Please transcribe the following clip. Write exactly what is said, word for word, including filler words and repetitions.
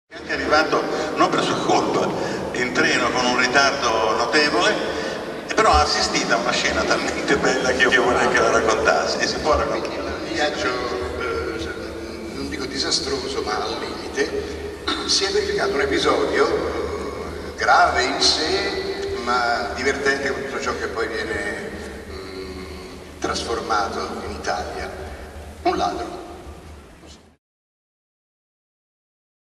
È anche arrivato, non per sua colpa, in treno con un ritardo notevole, però ha assistito a una scena talmente bella che io vorrei che la raccontassi, e si può raccontare. Il viaggio, eh, non dico disastroso, ma al limite, si è verificato un episodio eh, grave in sé, ma divertente con tutto ciò che poi viene mh, trasformato in Italia. Un ladro.